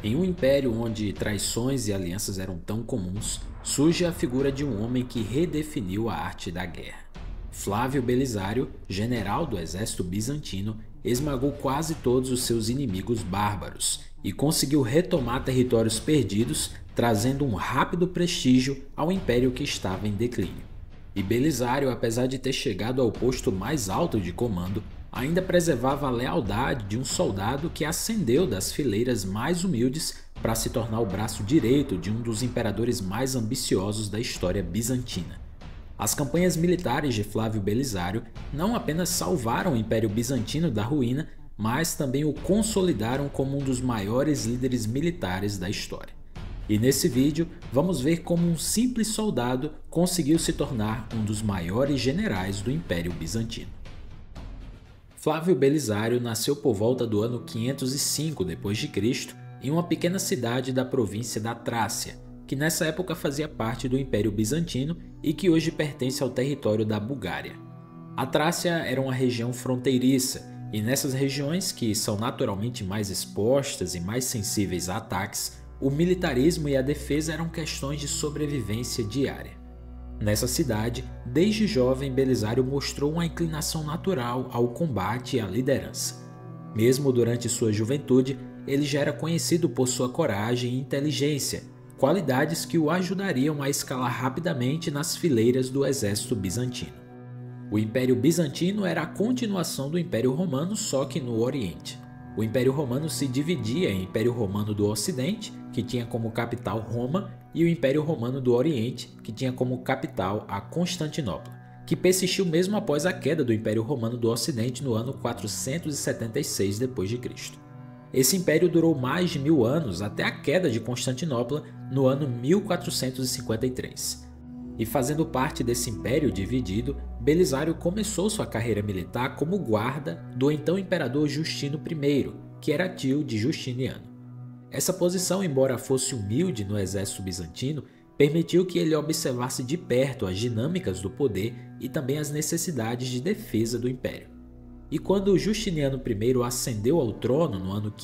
Em um império onde traições e alianças eram tão comuns, surge a figura de um homem que redefiniu a arte da guerra. Flávio Belisário, general do exército bizantino, esmagou quase todos os seus inimigos bárbaros e conseguiu retomar territórios perdidos, trazendo um rápido prestígio ao império que estava em declínio. E Belisário, apesar de ter chegado ao posto mais alto de comando, ainda preservava a lealdade de um soldado que ascendeu das fileiras mais humildes para se tornar o braço direito de um dos imperadores mais ambiciosos da história bizantina. As campanhas militares de Flávio Belisário não apenas salvaram o Império Bizantino da ruína, mas também o consolidaram como um dos maiores líderes militares da história. E nesse vídeo vamos ver como um simples soldado conseguiu se tornar um dos maiores generais do Império Bizantino. Flávio Belisário nasceu por volta do ano 505 d.C. em uma pequena cidade da província da Trácia, que nessa época fazia parte do Império Bizantino e que hoje pertence ao território da Bulgária. A Trácia era uma região fronteiriça, e nessas regiões, que são naturalmente mais expostas e mais sensíveis a ataques, o militarismo e a defesa eram questões de sobrevivência diária. Nessa cidade, desde jovem, Belisário mostrou uma inclinação natural ao combate e à liderança. Mesmo durante sua juventude, ele já era conhecido por sua coragem e inteligência, qualidades que o ajudariam a escalar rapidamente nas fileiras do exército bizantino. O Império Bizantino era a continuação do Império Romano, só que no Oriente. O Império Romano se dividia em Império Romano do Ocidente, que tinha como capital Roma, e o Império Romano do Oriente, que tinha como capital a Constantinopla, que persistiu mesmo após a queda do Império Romano do Ocidente no ano 476 d.C. Esse império durou mais de 1000 anos até a queda de Constantinopla no ano 1453. E fazendo parte desse império dividido, Belisário começou sua carreira militar como guarda do então imperador Justino I, que era tio de Justiniano. Essa posição, embora fosse humilde no exército bizantino, permitiu que ele observasse de perto as dinâmicas do poder e também as necessidades de defesa do império. E quando Justiniano I ascendeu ao trono no ano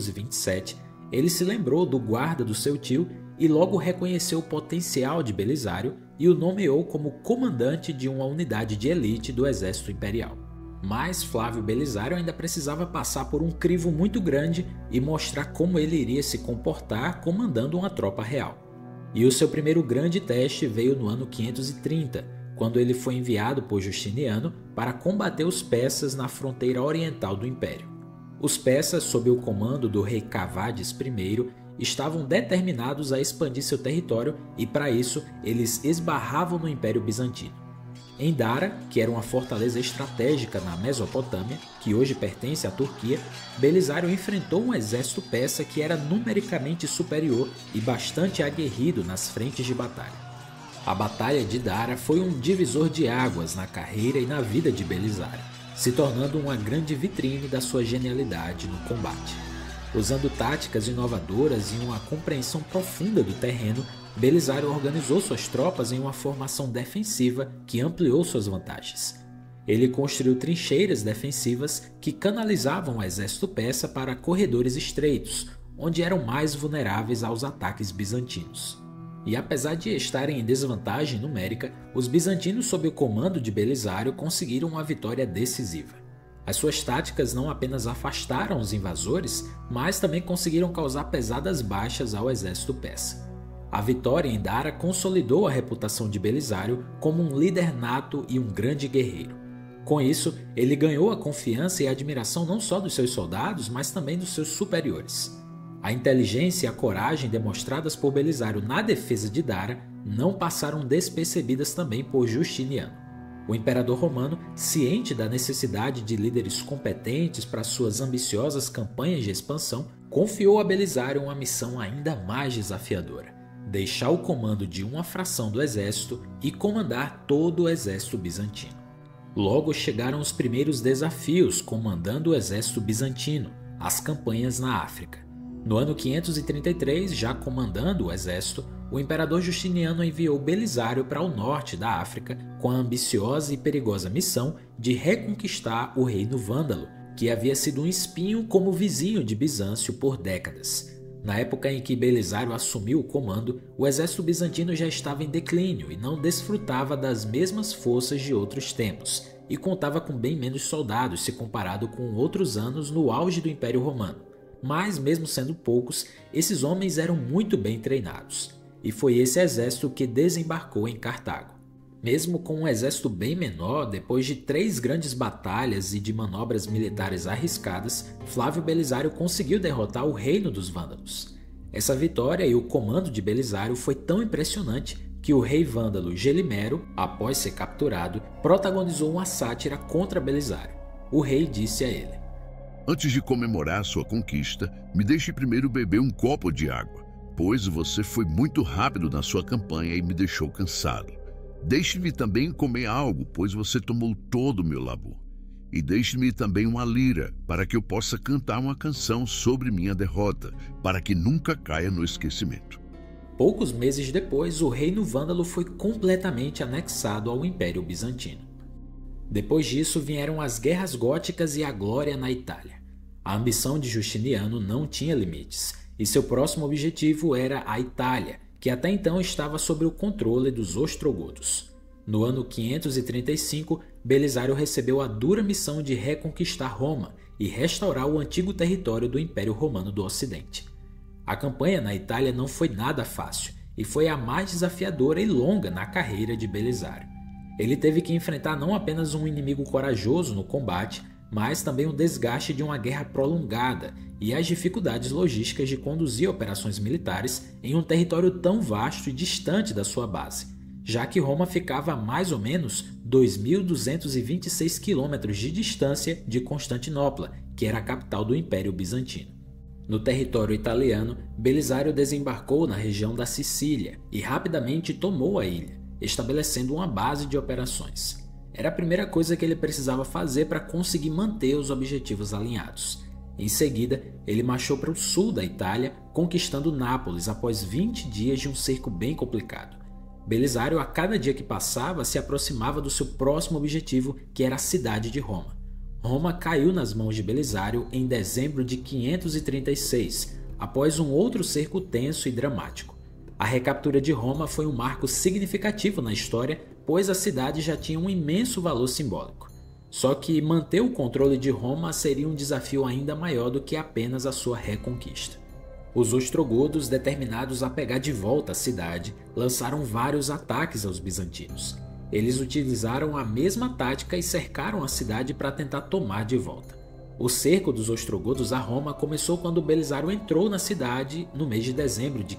527, ele se lembrou do guarda do seu tio e logo reconheceu o potencial de Belisário e o nomeou como comandante de uma unidade de elite do exército imperial. Mas Flávio Belisário ainda precisava passar por um crivo muito grande e mostrar como ele iria se comportar comandando uma tropa real. E o seu primeiro grande teste veio no ano 530, quando ele foi enviado por Justiniano para combater os persas na fronteira oriental do império. Os persas, sob o comando do rei Cavades I, estavam determinados a expandir seu território e, para isso, eles esbarravam no Império Bizantino. Em Dara, que era uma fortaleza estratégica na Mesopotâmia, que hoje pertence à Turquia, Belisário enfrentou um exército persa que era numericamente superior e bastante aguerrido nas frentes de batalha. A Batalha de Dara foi um divisor de águas na carreira e na vida de Belisário, se tornando uma grande vitrine da sua genialidade no combate. Usando táticas inovadoras e uma compreensão profunda do terreno, Belisário organizou suas tropas em uma formação defensiva que ampliou suas vantagens. Ele construiu trincheiras defensivas que canalizavam o exército persa para corredores estreitos, onde eram mais vulneráveis aos ataques bizantinos. E apesar de estarem em desvantagem numérica, os bizantinos sob o comando de Belisário conseguiram uma vitória decisiva. As suas táticas não apenas afastaram os invasores, mas também conseguiram causar pesadas baixas ao exército persa. A vitória em Dara consolidou a reputação de Belisário como um líder nato e um grande guerreiro. Com isso, ele ganhou a confiança e a admiração não só dos seus soldados, mas também dos seus superiores. A inteligência e a coragem demonstradas por Belisário na defesa de Dara não passaram despercebidas também por Justiniano. O imperador romano, ciente da necessidade de líderes competentes para suas ambiciosas campanhas de expansão, confiou a Belisário uma missão ainda mais desafiadora: deixar o comando de uma fração do exército e comandar todo o exército bizantino. Logo chegaram os primeiros desafios comandando o exército bizantino, as campanhas na África. No ano 533, já comandando o exército, o imperador Justiniano enviou Belisário para o norte da África com a ambiciosa e perigosa missão de reconquistar o reino vândalo, que havia sido um espinho como vizinho de Bizâncio por décadas. Na época em que Belisário assumiu o comando, o exército bizantino já estava em declínio e não desfrutava das mesmas forças de outros tempos, e contava com bem menos soldados se comparado com outros anos no auge do Império Romano. Mas, mesmo sendo poucos, esses homens eram muito bem treinados, e foi esse exército que desembarcou em Cartago. Mesmo com um exército bem menor, depois de 3 grandes batalhas e de manobras militares arriscadas, Flávio Belisário conseguiu derrotar o reino dos Vândalos. Essa vitória e o comando de Belisário foi tão impressionante que o rei vândalo Gelimero, após ser capturado, protagonizou uma sátira contra Belisário. O rei disse a ele: "Antes de comemorar sua conquista, me deixe primeiro beber um copo de água, pois você foi muito rápido na sua campanha e me deixou cansado. Deixe-me também comer algo, pois você tomou todo o meu labor. E deixe-me também uma lira, para que eu possa cantar uma canção sobre minha derrota, para que nunca caia no esquecimento." Poucos meses depois, o reino vândalo foi completamente anexado ao Império Bizantino. Depois disso vieram as guerras góticas e a glória na Itália. A ambição de Justiniano não tinha limites, e seu próximo objetivo era a Itália, que até então estava sob o controle dos ostrogodos. No ano 535, Belisário recebeu a dura missão de reconquistar Roma e restaurar o antigo território do Império Romano do Ocidente. A campanha na Itália não foi nada fácil e foi a mais desafiadora e longa na carreira de Belisário. Ele teve que enfrentar não apenas um inimigo corajoso no combate, mas também o desgaste de uma guerra prolongada e as dificuldades logísticas de conduzir operações militares em um território tão vasto e distante da sua base, já que Roma ficava a mais ou menos 2.226 quilômetros de distância de Constantinopla, que era a capital do Império Bizantino. No território italiano, Belisário desembarcou na região da Sicília e rapidamente tomou a ilha, estabelecendo uma base de operações. Era a primeira coisa que ele precisava fazer para conseguir manter os objetivos alinhados. Em seguida, ele marchou para o sul da Itália, conquistando Nápoles após 20 dias de um cerco bem complicado. Belisário, a cada dia que passava, se aproximava do seu próximo objetivo, que era a cidade de Roma. Roma caiu nas mãos de Belisário em dezembro de 536, após um outro cerco tenso e dramático. A recaptura de Roma foi um marco significativo na história, pois a cidade já tinha um imenso valor simbólico. Só que manter o controle de Roma seria um desafio ainda maior do que apenas a sua reconquista. Os ostrogodos, determinados a pegar de volta a cidade, lançaram vários ataques aos bizantinos. Eles utilizaram a mesma tática e cercaram a cidade para tentar tomar de volta. O cerco dos ostrogodos a Roma começou quando Belisário entrou na cidade no mês de dezembro de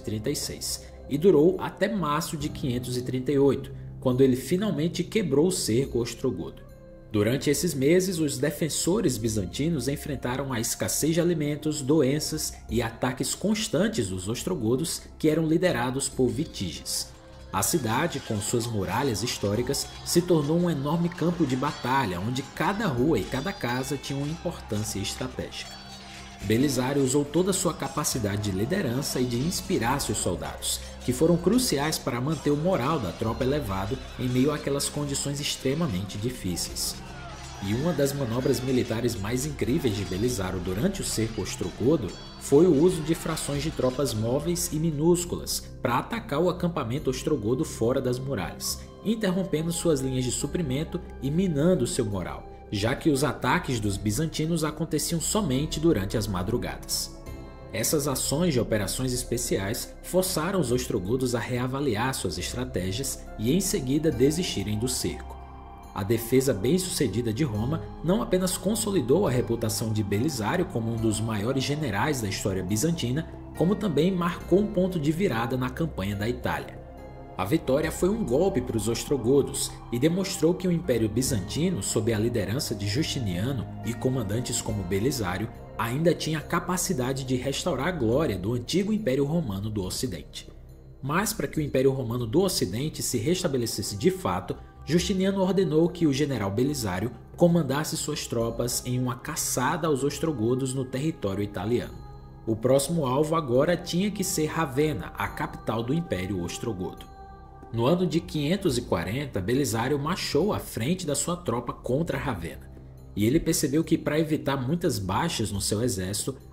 536 e durou até março de 538, quando ele finalmente quebrou o cerco ostrogodo. Durante esses meses, os defensores bizantinos enfrentaram a escassez de alimentos, doenças e ataques constantes dos ostrogodos, que eram liderados por Vitíges. A cidade, com suas muralhas históricas, se tornou um enorme campo de batalha, onde cada rua e cada casa tinha uma importância estratégica. Belisário usou toda a sua capacidade de liderança e de inspirar seus soldados, que foram cruciais para manter o moral da tropa elevado em meio àquelas condições extremamente difíceis. E uma das manobras militares mais incríveis de Belisário durante o cerco ostrogodo foi o uso de frações de tropas móveis e minúsculas para atacar o acampamento ostrogodo fora das muralhas, interrompendo suas linhas de suprimento e minando seu moral, já que os ataques dos bizantinos aconteciam somente durante as madrugadas. Essas ações de operações especiais forçaram os ostrogodos a reavaliar suas estratégias e em seguida desistirem do cerco. A defesa bem-sucedida de Roma não apenas consolidou a reputação de Belisário como um dos maiores generais da história bizantina, como também marcou um ponto de virada na campanha da Itália. A vitória foi um golpe para os ostrogodos e demonstrou que o Império Bizantino, sob a liderança de Justiniano e comandantes como Belisário, ainda tinha a capacidade de restaurar a glória do antigo Império Romano do Ocidente. Mas para que o Império Romano do Ocidente se restabelecesse de fato, Justiniano ordenou que o general Belisário comandasse suas tropas em uma caçada aos ostrogodos no território italiano. O próximo alvo agora tinha que ser Ravenna, a capital do Império Ostrogodo. No ano de 540, Belisário marchou à frente da sua tropa contra Ravenna, e ele percebeu que para evitar muitas baixas no seu exército,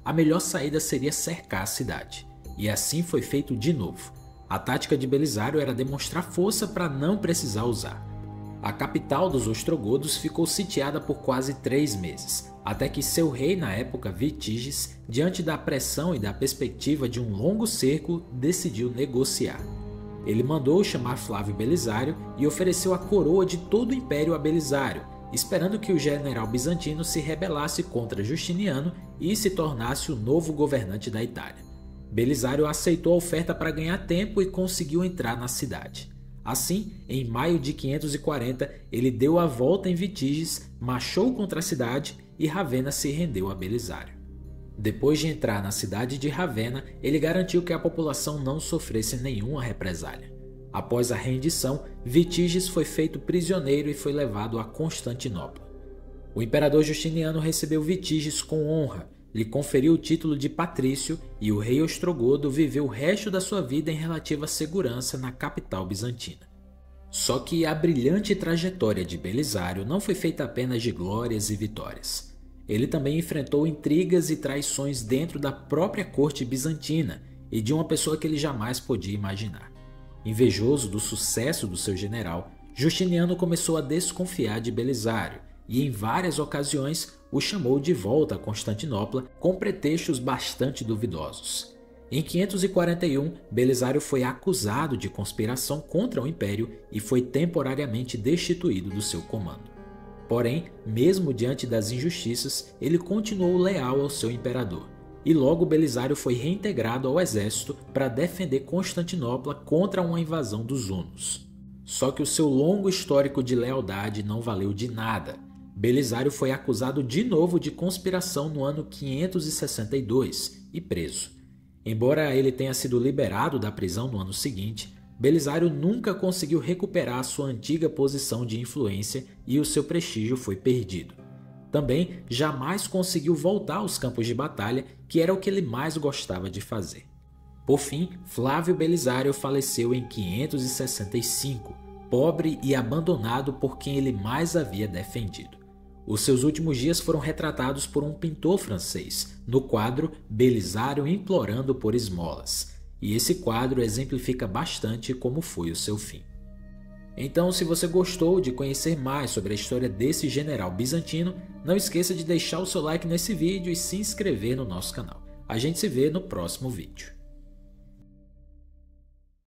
a melhor saída seria cercar a cidade. E assim foi feito de novo. A tática de Belisário era demonstrar força para não precisar usar. A capital dos ostrogodos ficou sitiada por quase 3 meses, até que seu rei na época, Vitíges, diante da pressão e da perspectiva de um longo cerco, decidiu negociar. Ele mandou chamar Flávio Belisário e ofereceu a coroa de todo o império a Belisário, esperando que o general bizantino se rebelasse contra Justiniano e se tornasse o novo governante da Itália. Belisário aceitou a oferta para ganhar tempo e conseguiu entrar na cidade. Assim, em maio de 540, ele deu a volta em Vitíges, marchou contra a cidade e Ravenna se rendeu a Belisário. Depois de entrar na cidade de Ravenna, ele garantiu que a população não sofresse nenhuma represália. Após a rendição, Vitíges foi feito prisioneiro e foi levado a Constantinopla. O imperador Justiniano recebeu Vitíges com honra, lhe conferiu o título de patrício e o rei ostrogodo viveu o resto da sua vida em relativa segurança na capital bizantina. Só que a brilhante trajetória de Belisário não foi feita apenas de glórias e vitórias. Ele também enfrentou intrigas e traições dentro da própria corte bizantina e de uma pessoa que ele jamais podia imaginar. Invejoso do sucesso do seu general, Justiniano começou a desconfiar de Belisário e em várias ocasiões o chamou de volta a Constantinopla com pretextos bastante duvidosos. Em 541, Belisário foi acusado de conspiração contra o império e foi temporariamente destituído do seu comando. Porém, mesmo diante das injustiças, ele continuou leal ao seu imperador, e logo Belisário foi reintegrado ao exército para defender Constantinopla contra uma invasão dos hunos. Só que o seu longo histórico de lealdade não valeu de nada. Belisário foi acusado de novo de conspiração no ano 562 e preso. Embora ele tenha sido liberado da prisão no ano seguinte, Belisário nunca conseguiu recuperar sua antiga posição de influência e o seu prestígio foi perdido. Também jamais conseguiu voltar aos campos de batalha, que era o que ele mais gostava de fazer. Por fim, Flávio Belisário faleceu em 565, pobre e abandonado por quem ele mais havia defendido. Os seus últimos dias foram retratados por um pintor francês, no quadro Belisário implorando por esmolas, e esse quadro exemplifica bastante como foi o seu fim. Então, se você gostou de conhecer mais sobre a história desse general bizantino, não esqueça de deixar o seu like nesse vídeo e se inscrever no nosso canal. A gente se vê no próximo vídeo.